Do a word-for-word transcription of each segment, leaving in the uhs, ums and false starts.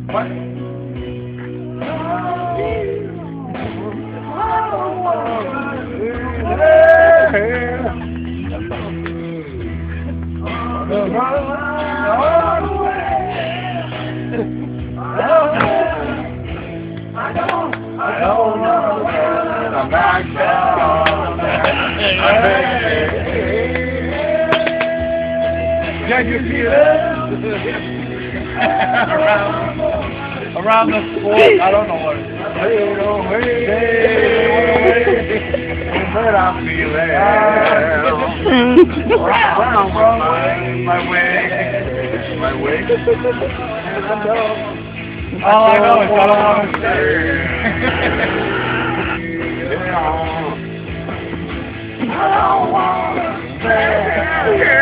What? I don't know where I'm back down. Can you feel it? around, around the sport, I don't know what it is. But I feel it. Around my, my way, my way. All I know is I don't want to stay. I don't want to stay.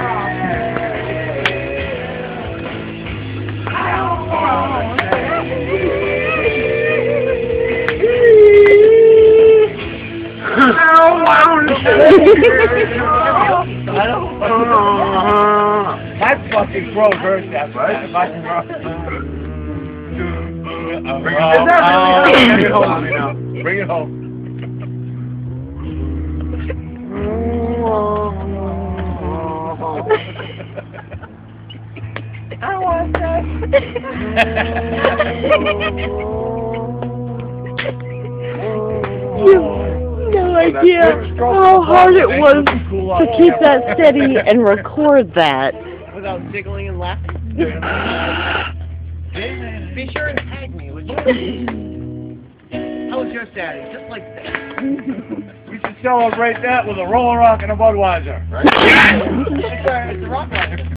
I don't want to stay. I don't want to stay. My fucking throat hurts after that. My throat. Bring it home. Oh, bring it home now. Bring it home. I want that. You have no idea how hard it was to keep that steady and record that. Without giggling and laughing. Be sure and tag me, would you? How was your Saturday? Just like that. We should celebrate that with a Roller Rock and a Budweiser. Right? It's a rock rider.